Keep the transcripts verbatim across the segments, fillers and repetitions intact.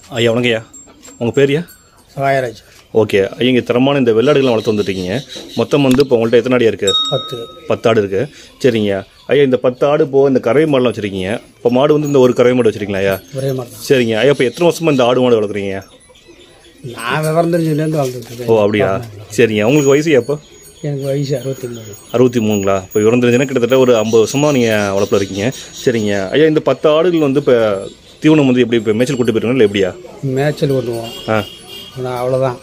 ஐயா வணக்கம்யா, உங்கள் பேர்யா? சாயராஜ். ஓகே ஐயா, இங்கே தரமான இந்த வெள்ளாடுகளை வளர்த்து வந்துட்டீங்க. மொத்தம் வந்து இப்போ உங்கள்கிட்ட எத்தனை ஆடு இருக்குது? பத்து பத்து ஆடு இருக்குது. சரிங்க ஐயா, இந்த பத்து ஆடு போக இந்த கறவை மாடுலாம் வச்சுருக்கீங்க. இப்போ மாடு வந்து இந்த ஒரு கறவை மாடு வச்சுருக்கீங்களா ஐயா? ஒரே மாடு தான். சரிங்க ஐயா, இப்போ எத்தனை வருஷமாக இந்த ஆடு மாடு வளர்க்குறீங்க? நான் விவரம் தெரிஞ்சதுலேருந்து வளர்த்துட்டு. ஓ அப்படியா, சரிங்க. உங்களுக்கு வயசு எப்போ? எனக்கு வயசு அறுபத்தி மூணு. அறுபத்தி மூணுங்களா? இப்போ விவரம் தெரிஞ்சுன்னா கிட்டத்தட்ட ஒரு ஐம்பது வருஷமாக நீங்கள் வளர்ப்பில் இருக்கீங்க. சரிங்க ஐயா, இந்த பத்து ஆடுகள் வந்து இப்போ தீவனம் வந்து எப்படி இப்போ மேய்ச்சல் கூட்டு போயிருக்கோம் இல்லை எப்படியா? மேய்ச்சல் கொண்டுவோம். ஆ நான் அவ்வளோதான்,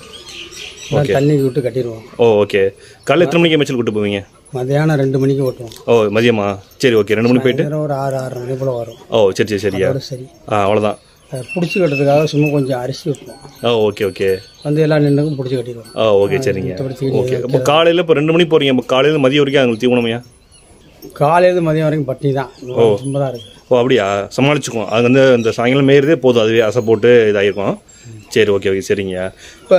தண்ணி விட்டு கட்டிடுவோம். ஓ ஓகே. காலையில் எத்தனை மணிக்கு மேய்ச்சல் கூட்டு போவீங்க? மதியானம் ரெண்டு மணிக்கு ஓட்டுவோம். ஓ மதியமா? சரி ஓகே. ரெண்டு மணிக்கு போயிட்டு ஒரு ஆறு ஆறு மணி போல் வரும். ஓ சரி சரி சரியா. சரி ஆ அவ்வளோதான். பிடிச்சி கட்டுறதுக்காக சும்மா கொஞ்சம் அரிசி வைப்போம். ஓ ஓகே ஓகே. வந்து எல்லா நின்றுக்கும் பிடிச்சி கட்டிடுவோம். ஓ ஓகே சரிங்க. ஓகே. இப்போ காலையில் இப்போ ரெண்டு மணிக்கு போகிறீங்க, இப்போ காலையில் மதியம் வரைக்கும் அவங்களுக்கு தீவனமையா? காலையிலேருந்து மதியம் வரைக்கும் பட்டி தான். ஓ சும்மா தான் இருக்குது. ஓ அப்படியா, சமாளிச்சுக்கும். அது வந்து இந்த சாயங்காலம் மேயறதே போதும், அதுவே அசை போட்டு இதாகிருக்கும். சரி ஓகே ஓகே சரிங்க. இப்போ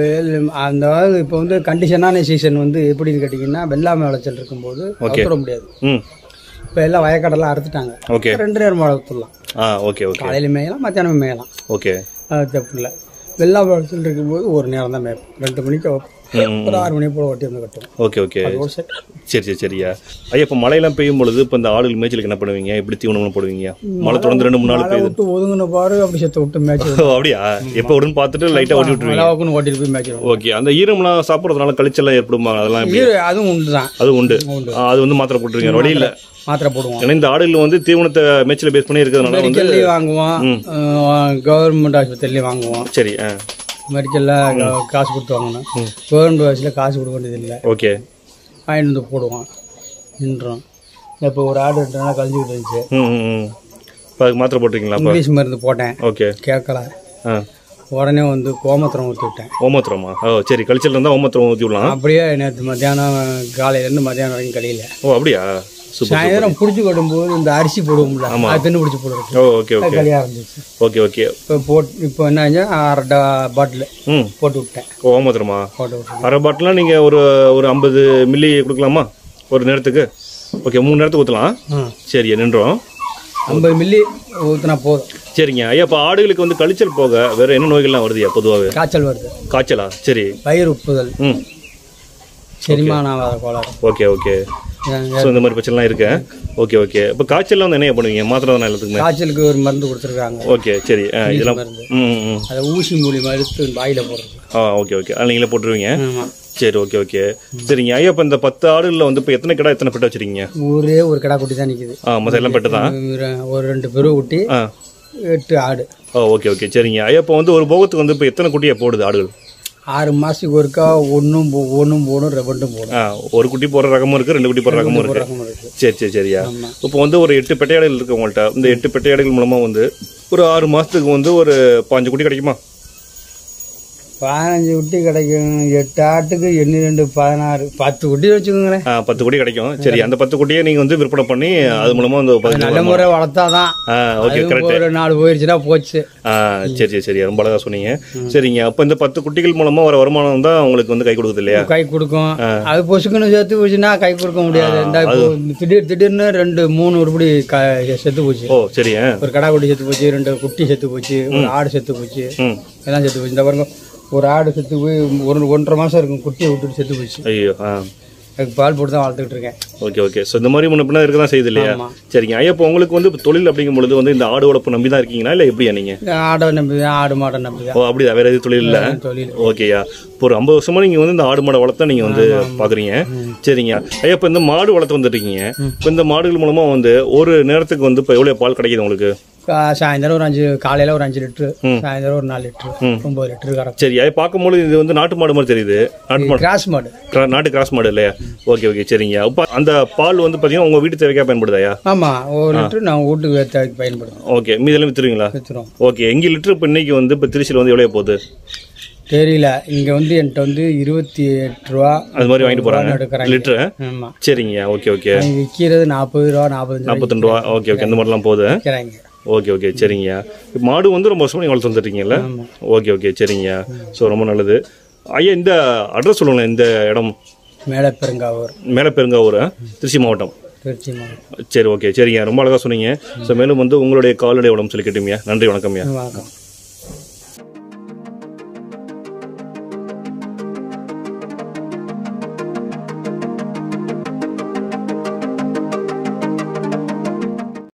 அந்த இப்போ வந்து கண்டிஷனான சீசன் வந்து எப்படின்னு கேட்டிங்கன்னா, வெள்ளாமை விளைச்சல் இருக்கும்போது வளர்த்துட முடியாது. ம் இப்போ எல்லாம் வயக்காடெல்லாம் அறுத்துட்டாங்க. ஓகே. ரெண்டு நேரம் வளர்த்துடலாம். ஆ ஓகே ஓகே. காலையில் மேயலாம், மத்தியானம் மேயலாம். ஓகே. அது தப்பு இல்லை. வெள்ளாமை விளைச்சல் இருக்கும்போது ஒரு நேரம் தான் மேய்ப்போம். ரெண்டு மணிக்கு ஒரு ஆறு மணி போல் ஓட்டி வந்து கட்டுவோம். ஓகே ஓகே சரி சரி சரியா. ஐயா, இப்போ மழையெல்லாம் பெய்யும் பொழுது இப்போ இந்த ஆடுகள் மேய்ச்சலுக்கு என்ன பண்ணுவீங்க? எப்படி தீவனம் போடுவீங்க? மழை தொடர்ந்து ரெண்டு மூணு நாள் பெய்யுது, ஒதுங்கின பாரு அப்படி செத்து விட்டு மேய்ச்சல். அப்படியா? எப்போ விடுன்னு பார்த்துட்டு லைட்டாக ஓட்டி விட்டுருவீங்க? ஓட்டிட்டு போய் மேய்ச்சல். ஓகே. அந்த ஈரம்லாம் சாப்பிட்றதுனால கழிச்செல்லாம் ஏற்படுமா? அதெல்லாம் அதுவும் உண்டு தான். அது உண்டு. அது வந்து மாத்திரை போட்டுருவீங்க? வழி இல்லை, மாத்திரை போடுவோம். ஏன்னா இந்த ஆடுகள் வந்து தீவனத்தை மேய்ச்சல் பேஸ் பண்ணி இருக்கிறதுனால வந்து வாங்குவோம். கவர்மெண்ட் ஆஸ்பத்திரிலேயே வாங்குவோம். சரி. மெடிக்கலில் காசு கொடுத்து வாங்கணும். கவர்மெண்ட் வயசில் காசு கொடுக்க வேண்டியது இல்லை. ஓகே. வாங்கிட்டு வந்து போடுவோம், நின்றோம். இப்போ ஒரு ஆடு ரெண்டு நாள் கழிஞ்சுக்கிட்டு இருந்துச்சு. ம் இப்போ அதுக்கு மாத்திரை போட்டிருக்கீங்களா? இங்கிலீஷ் மருந்து போட்டேன். ஓகே. கேட்கல. ஆ உடனே வந்து கோமத்திரம் ஊற்றி விட்டேன். ஓமத்திரமா? ஓ சரி. கழிச்சல் இருந்தால் ஓமத்திரம் ஊற்றி விடலாம். அப்படியே நேற்று மத்தியானம் காலையிலேருந்து மத்தியானம் வரைக்கும் கழியில. ஓ அப்படியா? சாயந்தரம் பிடிச்சி கட்டும்போது இந்த அரிசி போடுவோம்ல, அது தின்னு பிடிச்சி போடுறது. Okay okay. கலியாக இருந்துச்சு. Okay okay. இப்போ போட் இப்போ என்ன ஆச்சு, அரை பாட்டில் ம் போட்டு விட்டேன். ஓமத்திரமா? போட்டு விட்டேன். அரை பாட்டிலாம் நீங்கள் ஒரு ஒரு ஐம்பது மில்லி கொடுக்கலாமா ஒரு நேரத்துக்கு? ஓகே. மூணு நேரத்துக்கு ஊற்றலாம். சரி நின்றோம். ஐம்பது மில்லி ஊற்றினா போதும். சரிங்க ஐயா. இப்போ ஆடுகளுக்கு வந்து கழிச்சல் போக வேறு என்ன நோய்கள்லாம் வருதுயா பொதுவாகவே? காய்ச்சல் வருது. காய்ச்சலா? சரி. வயிறு உப்புதல், ம் செரிமான கோளாறு. Okay okay. ஸோ இந்த மாதிரி பிரச்சனைலாம் இருக்கு. Okay okay. இப்போ காய்ச்சல்லாம் வந்து என்ன பண்ணுவீங்க? மாத்திரை தானே எல்லாத்துக்குமே? காய்ச்சலுக்கு ஒரு மருந்து கொடுத்துருக்காங்க. ஓகே சரி. இதெல்லாம் ம் ம் அதை ஊசி மூலியமாக எடுத்து வாயில் போடுறது. ஆ ஓகே ஓகே. அது நீங்களே போட்டுருவீங்க? சரி ஓகே ஓகே. சரிங்க ஐயா, இப்போ இந்த பத்து ஆடுகளில் வந்து இப்போ எத்தனை கிடா எத்தனை பெட்டை வச்சுருக்கீங்க? ஒரே ஒரு கிடா குட்டி தான் நிற்கிது. ஆ மொத்தம் எல்லாம் பெட்டு தான். ஒரு ரெண்டு பெரு குட்டி, எட்டு ஆடு. ஓ ஓகே ஓகே. சரிங்க ஐயா, இப்போ வந்து ஒரு போகத்துக்கு வந்து இப்போ எத்தனை குட்டியை போடுது ஆடுகள்? ஆறு மாதத்துக்கு ஒருக்கா ஒன்றும் ஒன்றும் போடும், ரெண்டும் போடும். ஆ ஒரு குட்டி போடுற ரகமும் இருக்குது, ரெண்டு குட்டி போடுற ரகமும் இருக்குது. சரி சரி சரியா. இப்போ வந்து ஒரு எட்டு பெட்டையாடுகள் இருக்குது உங்கள்கிட்ட. இந்த எட்டு பெட்டையாடுகள் மூலமாக வந்து ஒரு ஆறு மாதத்துக்கு வந்து ஒரு பாஞ்சு குட்டி கிடைக்குமா? பதினஞ்சு குட்டி கிடைக்கும். எட்டு ஆட்டுக்கு எண்ணி ரெண்டு பதினாறு, பத்து குட்டி வச்சுக்கோங்களேன். ஆ பத்து குட்டி கிடைக்கும். சரி. அந்த பத்து குட்டியை நீங்கள் வந்து விற்பனை பண்ணி அது மூலமாக வந்து நல்ல முறை வளர்த்தாதான். ஆ ஓகே கரெக்ட். ஒரு நாலு போயிடுச்சுன்னா போச்சு. ஆ சரி சரி சரி. ரொம்ப அழகாக சொன்னீங்க. சரிங்க. அப்போ இந்த பத்து குட்டிகள் மூலமாக வர வருமானம் தான் உங்களுக்கு வந்து கை கொடுக்குது இல்லையா? கை கொடுக்கும். அது பொசுக்குன்னு சேர்த்து போச்சுன்னா கை கொடுக்க முடியாது. இந்த திடீர் திடீர்னு ரெண்டு மூணு உருப்படி செத்து போச்சு. ஓ சரி. ஒரு கடா குட்டி செத்து போச்சு, ரெண்டு குட்டி செத்து போச்சு, ஒரு ஆடு செத்து போச்சு, எல்லாம் செத்து போச்சு. இந்த பாருங்க, ஒரு ஆடு செத்து போய் ஒரு ஒன்றரை மாதம் இருக்கும், குட்டியை விட்டுட்டு செத்து போச்சு. ஐயோ. ஆ அதுக்கு பால் போட்டு தான் வளர்த்துக்கிட்டு இருக்கேன். Okay okay. ஸோ இந்த மாதிரி முன்ன பின்னா இருக்க தான் செய்யுது இல்லையா? சரிங்க ஐயா, இப்போ உங்களுக்கு வந்து தொழில் அப்படிங்கும் பொழுது வந்து இந்த ஆடு வளர்ப்பு நம்பி தான் இருக்கீங்களா இல்லை எப்படியா? நீங்கள் ஆடை நம்பி தான், ஆடு மாடை நம்பி தான். ஓ அப்படியா? வேறு எதுவும் தொழில் இல்லை? தொழில். ஓகேயா. இப்போ ஒரு ஐம்பது வருஷமா நீங்கள் வந்து இந்த ஆடு மாடை வளர்த்தா நீங்கள் வந்து பார்க்குறீங்க. சரிங்க ஐயா, இப்போ இந்த மாடு வளர்த்து வந்துருக்கீங்க. இப்போ இந்த மாடுகள் மூலமாக வந்து ஒரு நேரத்துக்கு வந்து இப்போ எவ்வளோ பால் கிடைக்குது உங்களுக்கு? சாயந்தரம் ஒரு அஞ்சு, காலையில் ஒரு அஞ்சு லிட்டரு, சாயந்தரம் ஒரு நாலு லிட்டரு, ஒம்பது லிட்டரு கரெக்ட். சரி. அது பார்க்கும்போது இது வந்து நாட்டு மாடு மாதிரி தெரியுது. நாட்டு மாடு, கிராஸ் மாடு, நாட்டு கிராஸ் மாடு இல்லையா? Okay okay. சரிங்க. இப்போ அந்த பால் வந்து பார்த்தீங்கன்னா உங்கள் வீட்டு தேவைக்காக பயன்படுதாயா? ஆமாம், ஒரு லிட்டரு நான் வீட்டுக்கு தேவைக்கு பயன்படுத்தும். ஓகே. மீதெல்லாம் விற்றுருவீங்களா? விற்றுரும். ஓகே. எங்கள் லிட்டரு இப்போ இன்னைக்கு வந்து இப்போ திருச்சியில் வந்து எவ்வளோ போகுது தெரியல. இங்கே வந்து என்கிட்ட வந்து இருபத்தி எட்டு ரூபா அது மாதிரி வாங்கிட்டு போகிறாங்க லிட்டரு. ஆமாம். சரிங்க. Okay okay. விற்கிறது நாற்பது ரூபா, நாற்பது நாற்பத்தெண்டு ரூபா. Okay okay. அந்த மாதிரிலாம் போகுது. Okay okay. சரிங்கய்யா. மாடு வந்து ரொம்ப வருஷமாக நீங்கள் வளர்த்து வந்துருக்கீங்கல்ல? Okay okay. சரிங்கய்யா. ஸோ ரொம்ப நல்லது ஐயா. இந்த அட்ரஸ் சொல்லுங்களேன். இந்த இடம் மேலப்பெருங்காவூர். மேலப்பெருங்காவூர், திருச்சி மாவட்டம். திருச்சி மாவட்டம். சரி ஓகே. சரிங்க. ரொம்ப அழகாக சொன்னீங்க. ஸோ மேலும் வந்து உங்களுடைய கால்நடை உடம்பு சொல்லி கேட்டீங்க. நன்றி, வணக்கம்யா. வணக்கம்.